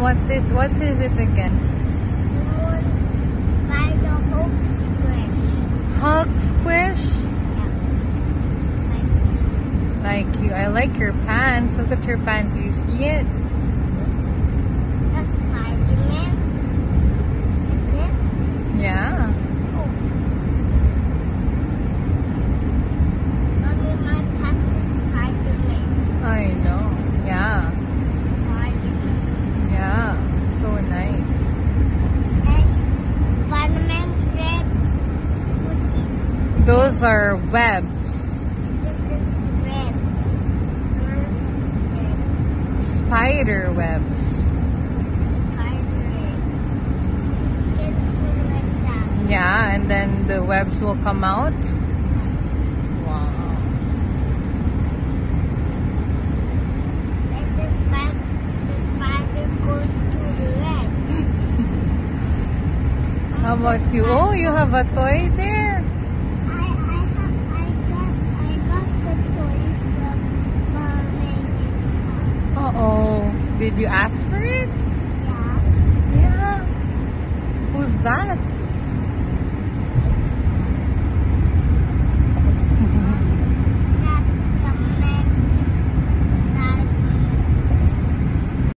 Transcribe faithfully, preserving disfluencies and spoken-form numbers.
What it? What is it again? The one by the Hulk squish. Hulk squish? Yeah. Like, Like you. I like your pants. Look at your pants. Do you see it? that's Spider-Man. Is it? Yeah. Oh. Mommy, my pants is Spider-Man. I know. Yeah. Spider-Man. Yeah. So nice. And Spider-Man's ribs. What is Those are webs. this? Is ribs. Ribs. Spider webs. Spider ribs. You can put it like that. Yeah, and then the webs will come out. Wow. And the spider, the spider goes to the web. How about you? Oh, you have a toy there. I, I have, I got, I got the toy from Mommy's house. Uh-oh. Did you ask for it? Yeah. Yeah. Who's that?